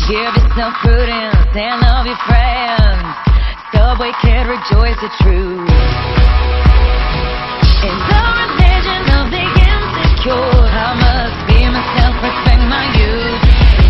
Give yourself prudence and love your friends. Subway kid, rejoice the truth. In the religion of the insecure, I must be myself, respect my youth.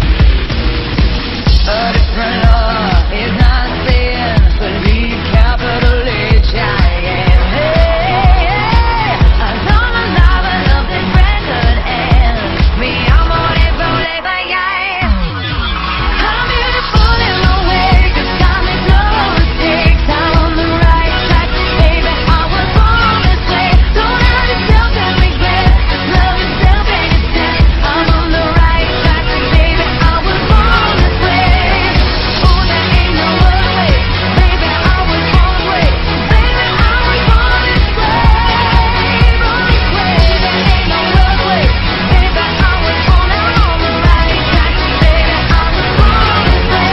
A different law is not sin. Believe capital H I am. Hey, I don't alive, I love this record and me, I'm on it from late by yeah. I'm beautiful in my way, 'cause time makes no mistakes. I'm on the right track, baby, I was born this way. Don't hurt yourself and regret. Love yourself and yourself. I'm on the right track, baby, I was born this way. Oh, there ain't no other way, baby, I was born this way. Baby, I was born this way. Born this way, there ain't no other way. Baby, I was born, I'm on the right track, baby, I was born this way.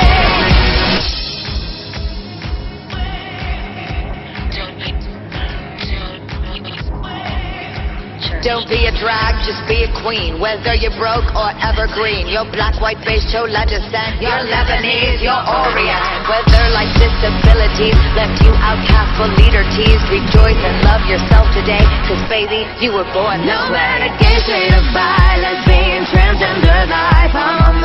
Don't be a drag, just be a queen. Whether you're broke or evergreen, your black, white, beige, chola descent, you're Lebanese, you're Orient. Whether like disabilities left you outcast for leader teased, rejoice and love yourself today, 'cause baby, you were born this No way. matter gay, straight or bi, lesbian, transgender life, I'm on